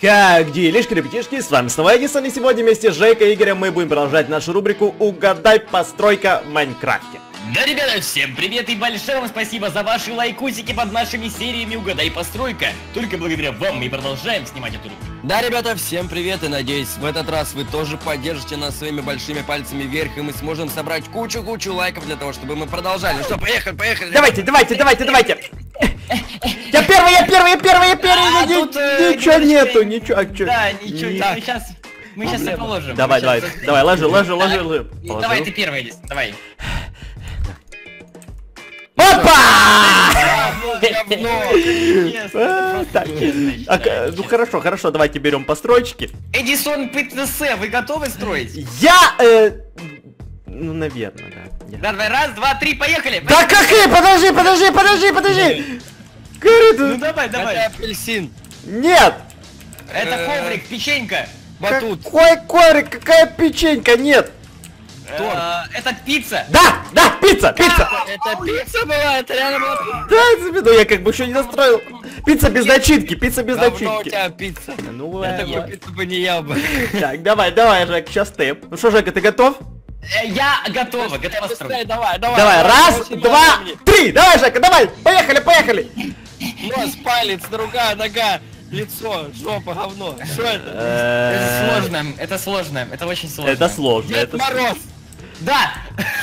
Как делишки, ребятишки, с вами снова Эдисон, и сегодня вместе с Жекой и Игорем мы будем продолжать нашу рубрику «Угадай постройка в Майнкрафте». Да, ребята, всем привет и большое вам спасибо за ваши лайкусики под нашими сериями «Угадай постройка». Только благодаря вам мы продолжаем снимать эту рубрику. Да, ребята, всем привет, и надеюсь, в этот раз вы тоже поддержите нас своими большими пальцами вверх, и мы сможем собрать кучу лайков для того, чтобы мы продолжали. Ну что, поехали. Давайте. Я первый, ничего нету, ничего, а чё? Да, ничего, мы сейчас все положим. Давай, ложи. Давай, ты первый, Элис, давай. Опа! Так, Ну хорошо, давайте берем постройки. Эдисон ПТС, вы готовы строить? Ну, наверное, да. Да, давай, раз, два, три, поехали! Да какие? Подожди! Ну давай. Это апельсин, Нет! Это коврик, печенька. батут, Какой коврик? Какая печенька? Нет! Это пицца. Да, пицца! это пицца была, это реально была. Да, ну я как бы еще не настроил. Пицца без начинки. Говно у тебя пицца. Ну, Я такую пиццу бы не ел бы. Так, давай, Жек, сейчас ты. Ну что, Жека, ты готов? Я готова строить. Давай, Раз, два, три! Давай, Жека, давай! Поехали! Нос, палец, рука, нога, лицо, жопа, говно. Что это? Это сложно, это очень сложно. Это сложно. Дед Мороз. Да!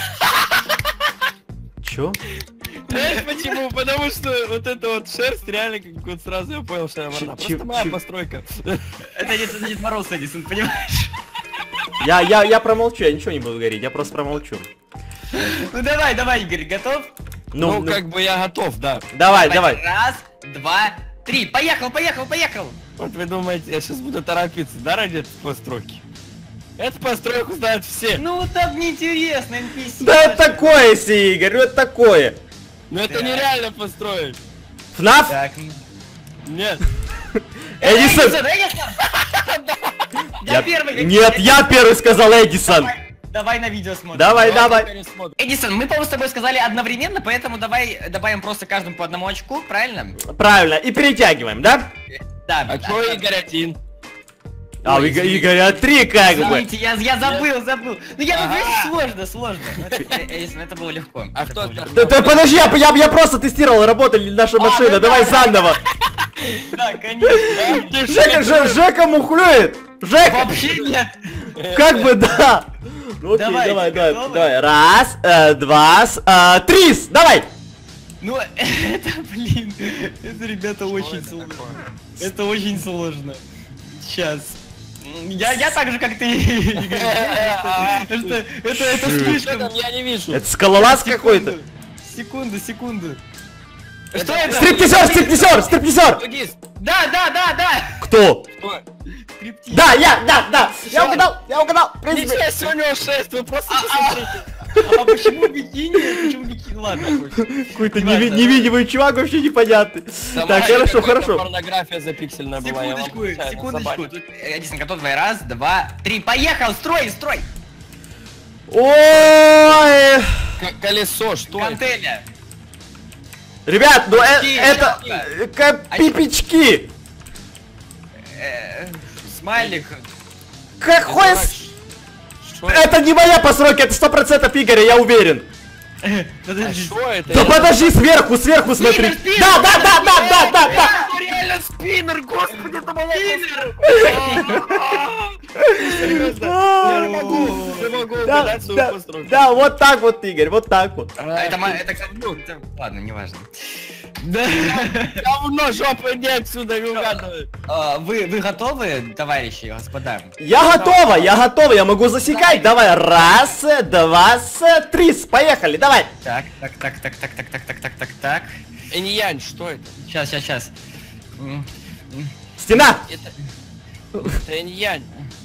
Чё? Знаешь почему? Потому что вот эта вот шерсть реально, как вот сразу я понял, что я варна. Просто моя постройка. Это не Дед Мороз, Эдисон, понимаешь? Я промолчу, я ничего не буду говорить, я просто промолчу. Ну давай, Игорь, готов? Ну, как бы я готов, да. Давай. Раз, два, три, поехал! Вот вы думаете, я сейчас буду торопиться, да, ради этой постройки? Эту постройку знают все. Ну так неинтересно, NPC. Да это такое, Игорь, это такое. Но это нереально построить. ФНАФ? Так. Нет. Эдисон! Я первый. Нет, я первый сказал Эдисон. Давай на видео смотрим. Давай. Эдисон, мы, по-моему, с тобой сказали одновременно, поэтому давай добавим просто каждому по одному очку, правильно? Правильно, и перетягиваем, да? Да. А чё Игорь один? А у Игоря три как бы. Извините, я забыл. Ну я думаю, сложно. Эдисон, это было легко. А кто? Да подожди, я просто тестировал, работала ли наша машина, давай заново. Да, конечно. Жека мухлюет. Жека! Вообще нет. Как бы да. Ну окей, давай. Раз, два, три, давай. Ну это, это, ребята, очень сложно. Это очень сложно. Сейчас. Я так же, как ты. Это слишком. Я не вижу. Это скалолаз какой-то. Секунду. Что это? Стриптизер! Да. Кто? Стриптиз. Да, я угадал. В принципе. Ничего себе, у него 6, вы просто посмотрите. А почему бикини? Ладно. Какой-то невидимый чувак, вообще непонятный. Так, хорошо. Порнография запиксельная была. Секундочку. Эдисон, готов? Давай, раз, два, три. Поехал, строй. Ой! Колесо, что это? Гантеля. Ребят, ну это пипички. Смайлик. Какой? Что Это не моя постройка, это 100% Игоря, я уверен. Подожди. Что это? Да подожди, сверху смотри. Спиннер! Да. Реально спиннер, господи, это моя Я могу угадать свою постройку. Да, вот так вот, Игорь, вот так вот. Это, кстати, ладно, неважно. Говно, жопа, иди отсюда, не угадывай. Вы готовы, товарищи, господа? Я готова, я могу засекать. Давай, раз, два, три, поехали, давай. Так. Эньянь, что это? Сейчас. Стена. Это Эньянь.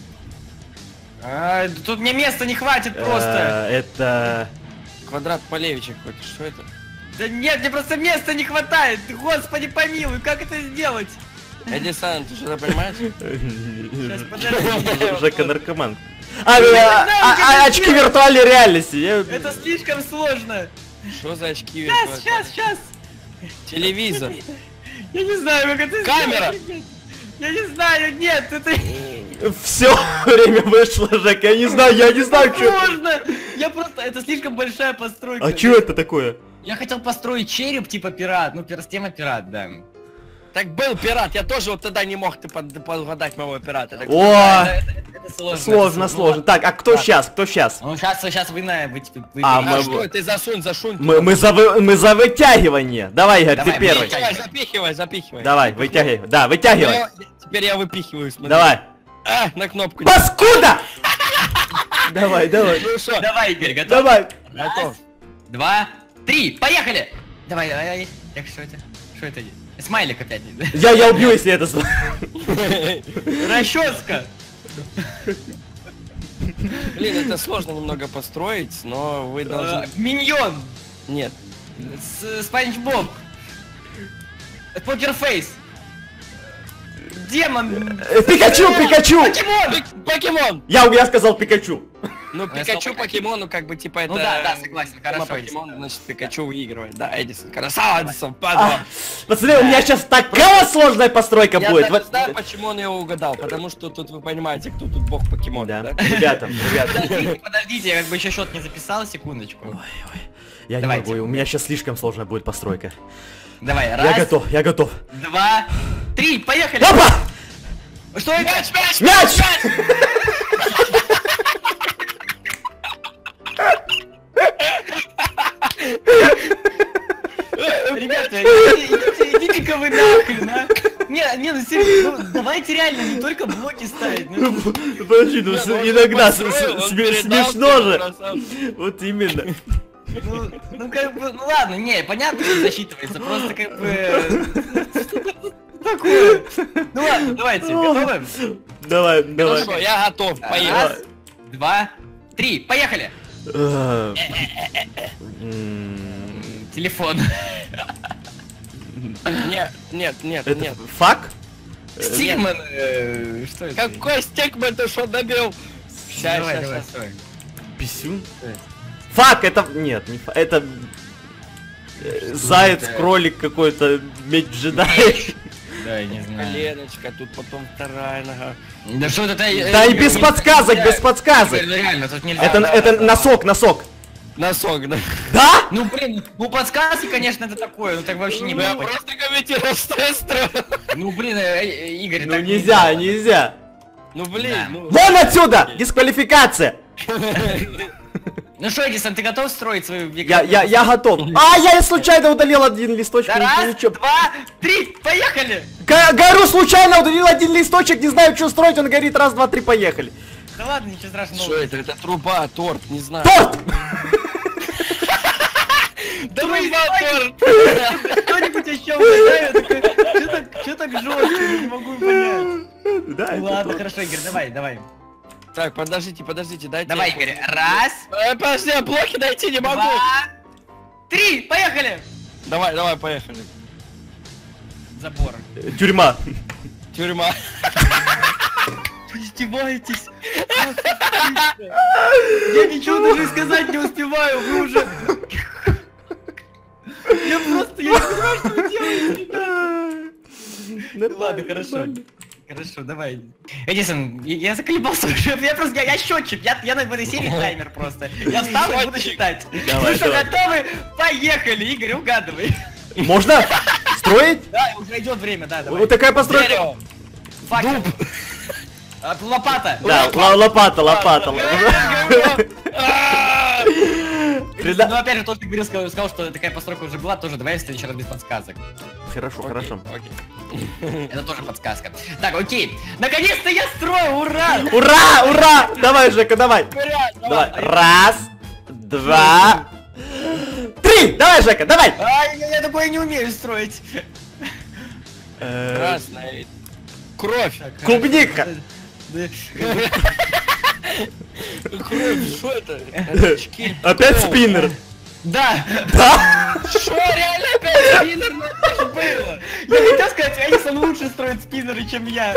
Тут мне места не хватит просто. Это... Квадрат Полевича какой-то, что это? Да нет, мне просто места не хватает. Господи помилуй, как это сделать? Эдисон, ты что-то понимаешь? Сейчас, подожди. Жека наркоман. Очки виртуальной реальности. Это слишком сложно. Что за очки? Сейчас. Телевизор. Я не знаю, как это Камера. сделать. Я не знаю, нет, это Все, время вышло, Жека, я не знаю, что это. можно. Я просто, это слишком большая постройка. А что это такое? Я хотел построить череп типа пират, ну тема пират, да. Так был пират, я тоже вот тогда не мог ты подгадать моего пирата. Так, О, Это сложно. сложно, сложно. Так, а кто сейчас? Кто сейчас? Ну сейчас вы А, а мы- что ты зашунь? Мы за вытягивание. Давай, Игорь, ты Давай, первый. Запихивай. Давай, вытягивай. Да, вытягивай. Теперь я выпихиваю, смотри. Давай. А, на кнопку. Паскуда! Давай, давай. Ну что, Давай, Игорь, готов? Давай. готов. 2, 3, поехали! Давай. Так, что это? Что это? Смайлик опять. Я убью, если это... Расческа! Блин, это сложно немного построить, но вы должны... Миньон! Нет. Спанч Боб! Покерфейс! Демон! Пикачу! Покемон! Покемон! Я сказал Пикачу. Ну, я Пикачу, сказал покемону, как бы, типа, это... Ну да, согласен, хорошо. Покемон, значит, Пикачу выигрывает. Да, Эдисон. Красава, Эдисон, падла. Пацаны, у меня сейчас такая сложная постройка Я будет. даже знаю, почему он его угадал, потому что тут вы понимаете, кто тут бог покемона, Да, да? ребята. Подождите, я как бы еще счет не записал, секундочку. Я не Давайте. могу, у меня сейчас слишком сложная будет постройка. Давай, Я раз, готов. 2, 3, поехали! Опа! Что это? Мяч! Ребята, идите-ка вы нахрен, а! Не, ну серьезно, ну, давайте реально не только блоки ставить. Ну, Подожди, ну иногда смешно же. же. Вот именно. ну как бы, ну ладно, не, понятно, что засчитывается, просто как бы... Такое. Ну ладно, давайте, готовы? Давай. Хорошо, я готов, поехали. Раз, 2, 3, поехали! Телефон. Нет. Это фак? Стигман, что это? Какой стикмен ты что добил? Давай, Сейчас. стой. Писюн? Фак, это... Нет, не фак. Это... Заяц, кролик какой-то, медь джедай. Да, я не знаю. Коленочка, тут потом вторая нога. Да что это? Да и без подсказок, без подсказок. Реально, тут нельзя. Это носок. Носок, да? Да? Ну блин, ну подсказки, конечно, это такое, ну так вообще не Я было. просто комментирую стресс. Ну блин, Игорь, Ну так нельзя. Ну блин, Да. ну... Вон отсюда! Дисквалификация! Ну что, Эдисон, ты готов строить свою... Я готов. А, я случайно удалил один листочек. Да, раз, Ничего. 2, 3, поехали! Гору случайно удалил один листочек, не знаю, что строить, он горит, раз, два, три, поехали. Да ладно, ничего страшного. Что это? Это труба, торт, не знаю. Торт! Труба, торт! Кто-нибудь еще угадает? Что так жестко, я не могу понять. Да, Ну ладно, хорошо, Игорь, давай. Так, подождите, дайте. Давай, Игорь, раз, Подожди, я блоки найти не могу. 2, 3, поехали! Давай, поехали. Забор. Тюрьма. Тюрьма. Вы издеваетесь? Я ничего даже сказать не успеваю, вы уже... Я не понимаю, что вы делаете, ребята. Ладно, хорошо. Хорошо, давай. Эдисон, я заколебался уже, я счетчик, я на этой серии таймер просто. Я встал и буду считать. Давай, Ну что, давай. готовы? Поехали, Игорь, угадывай. Можно строить? Да, уже идет время, да, давай. Вот такая постройка. Дерево. Факел. Лопата. Да, лопата. Прида- Ну опять же, тот, кто говорил, сказал, что такая постройка уже была, тоже давай в следующий раз без подсказок. Хорошо. Окей. Это тоже подсказка. Так, окей. Наконец-то я строю, ура! Ура! Давай, Жека, давай. Давай. Раз, два, три. Давай, Жека, давай. Я такое не умею строить. Красная. Кровь. Клубника. Кровь, что это? Это шкиль. Опять спиннер. Да. Да? Что, реально опять спиннер? Ну это же было. Я хотел сказать, Эдисон лучше строит спиннеры, чем я.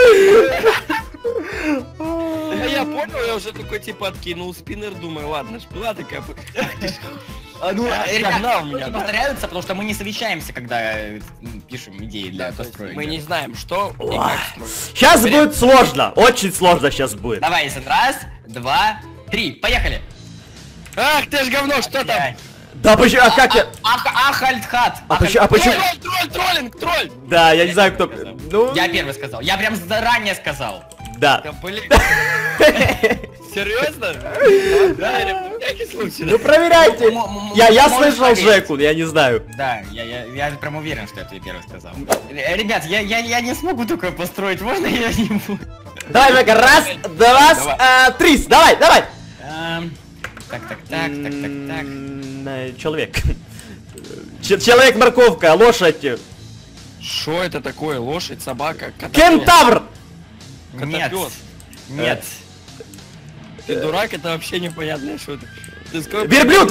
А я понял, я уже такой типа откинул спиннер, думаю, ладно, ж была такая... Ребят, догнал меня, штуки да. повторяются, потому что мы не совещаемся, когда пишем идеи для То есть построек. мы не знаем, что и как строить. Сейчас будет сложно, очень сложно сейчас будет. Давай, Исон, раз, два, три, поехали! Ах, ты ж говно, что там? Опять. Да почему, а как я... Ахальдхат! А почему... Троллинг, тролль! Да, я не знаю, кто... Ну, Я первый сказал, я прям заранее сказал. да. Да, блин. Серьезно? Да, на всякий случай. Ну проверяйте. Я Можешь слышал проверить. Жеку, я не знаю. Да, я прям уверен, что я тебе первый сказал. Ребят, я не смогу такое построить, можно я не буду? Давай, Жека, раз, два, три, давай. Так. Человек. Человек-морковка, лошадь. Что это такое? Лошадь, собака, котопёс? Кентавр. Нет. Котопёс. Нет. Ты дурак, это вообще непонятная шутка. Ты сколько... Верблюд.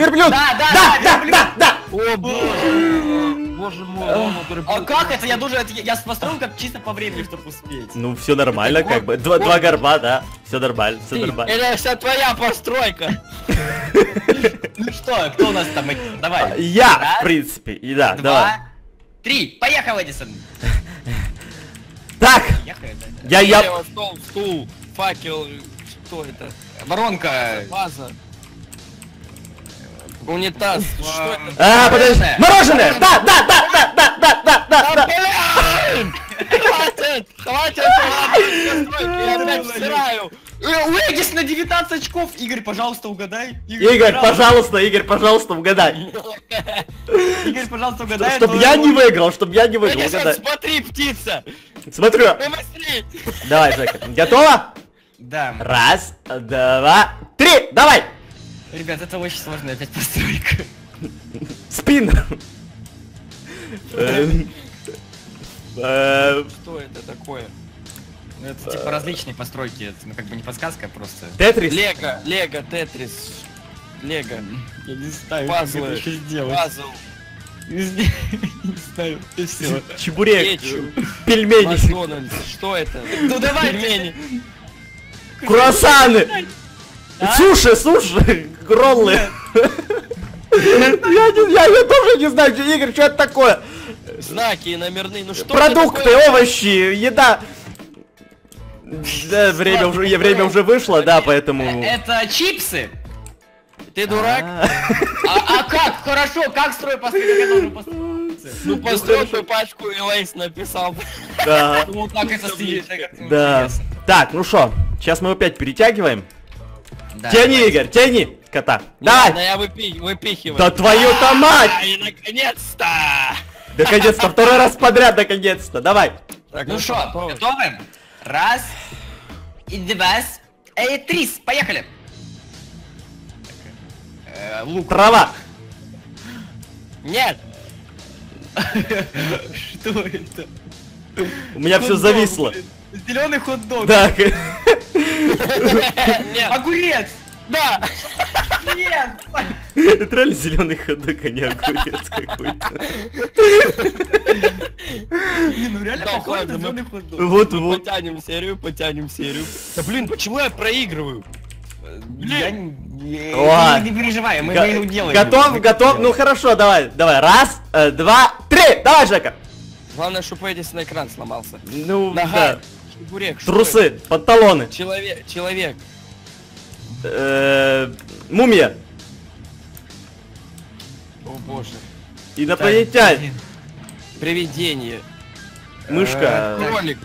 Да. О, боже. Боже мой, он А как это? Я построил как чисто по времени, чтобы успеть. Ну, все нормально, как бы. Два горба, да. Все нормально, все нормально. Это вся твоя постройка. Ну что, кто у нас там? Давай. Я, Раз, в принципе, и да, давай. Два, три. Поехал, Эдисон. Так, Поехали, да. я... Дерево, стул, факел, что это? Воронка. Ваза. Унитаз, что это? А, подожди, мороженое! Да. Блин! Хватит, я опять всираю. У Эдисона 19 очков. Игорь, пожалуйста, угадай. Игорь, пожалуйста, угадай. Игорь, пожалуйста, угадай. Чтоб я не выиграл, угадай. Смотри, птица! Смотрю. Ты быстрей! Давай, Жека, готова? Да. Раз, два, три, давай! Ребят, это очень сложная опять постройка. Спин. Что это такое? Ну, это типа различные постройки. Это, ну, как бы не подсказка, а просто... Тетрис. Лего, Тетрис. Лего. Я не знаю, Пазлы. как это еще сделать. Пазл. Не знаю, и все. Чебурек. Кетчуп. Пельмени. Макдональдс. Что это? Ну давай, Пельмени. Круассаны. Суши, роллы. Я тоже не знаю, Игорь, что это такое? Знаки номерные. Ну что Продукты, это такое? овощи, еда. Да, время уже вышло, да, поэтому... Это чипсы. Ты дурак? А как? Хорошо, как строй постройку? Я должен построить. Ну построй свою пачку и Лейс написал. Да, Ну как это стиль? да. Так, ну что, сейчас мы опять перетягиваем. Да. Тяни, Игорь, тяни кота. Ладно, Давай. я выпихиваю. Да твою-то мать! И наконец-то! Наконец-то, второй раз подряд, наконец-то. Давай. Так, Ну что, готовы? готовы? Раз, и два, и три, поехали! Лук. Трава. Нет! Что это? У меня все зависло. Зеленый хот-дог. Так. Нет! Огурец! Да! Нет! Это реально зеленый ходок, а не огурец какой-то. Ну реально Да, похоже ладно, на мы- зеленый хот-дог. Вот. Потянем серию. Да блин, почему я проигрываю? Я Ой. не переживай, мы его делаем. Готов? Ну хорошо, давай. Раз, два, три. Давай, Жека. Главное, чтобы Эдисон экран сломался. Ну, Нога, да. чебурек, что Трусы, панталоны. это? Человек. Мумия. О боже. Инопланетянин. Привидение. Мышка. Кролик.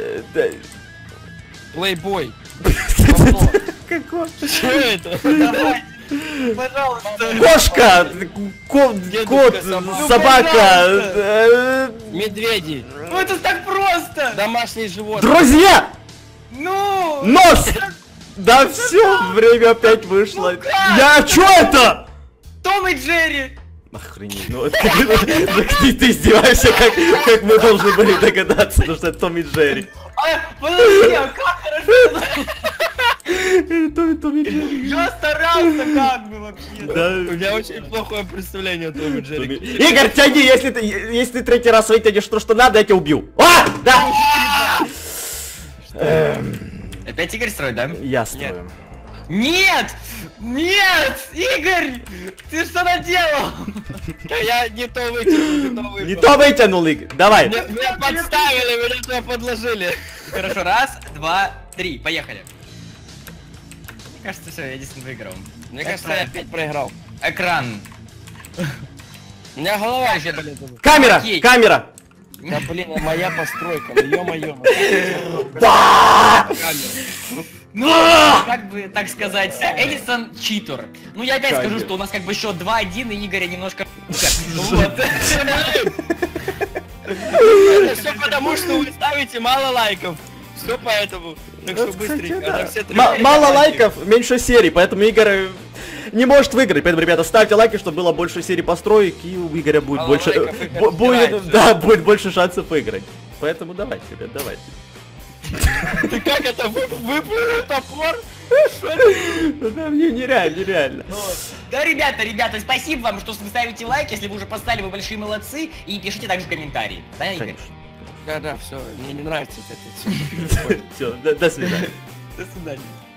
Плейбой. Какой? Что это? Давай, пожалуйста. Кошка, кот, Дедушка, собака. собака, Медведи. Ну это так просто! Домашние животные. друзья, Ну! нос. Да все, время опять вышло. Ну как? Чё это? Том и Джерри! Охренеть, ну ты издеваешься, как мы должны были догадаться, что это Том и Джерри. Подожди, а как хорошо? Том и Джерри. Я старался как бы вообще. Да. У меня очень плохое представление о Том и Джерри. Игорь, тяни, если ты третий раз вытянешь то, что надо, я тебя убью. Да! Опять Игорь строит, да? Я строю. Нет! Нет! Игорь! Ты что наделал? Я не то вытянул, не то выпал. Не то вытянул, Игорь. Давай. Меня подставили, меня туда подложили. Хорошо, раз, два, три, поехали. Мне кажется, все, Эдисон выиграл. Мне кажется, я опять проиграл. Экран. У меня голова еще болит. Камера, Окей. камера. Да блин, моя постройка, ну ё-моё. Ну, как бы, так сказать, Эдисон читер. Ну, я опять скажу, что у нас как бы счет 2-1, и Игоря немножко... Вот. Это все потому, что вы ставите мало лайков. Все поэтому. Так что быстренько. Да. Надо все три Мало лайка. лайков, меньше серий, поэтому Игорь не может выиграть. Поэтому, ребята, ставьте лайки, чтобы было больше серий построек, и у Игоря будет Мало больше... лайков, Игорь будет, стирается. да, будет больше шансов выиграть. Поэтому давайте, ребят, давайте. Ты как это выплюнул топор? Ну да, мне нереально. Да, ребята, спасибо вам, что вы ставите лайк, если вы уже поставили, вы большие молодцы, и пишите также комментарии. Да, Игорь? Да, все, мне не нравится это. Все, до свидания. До свидания.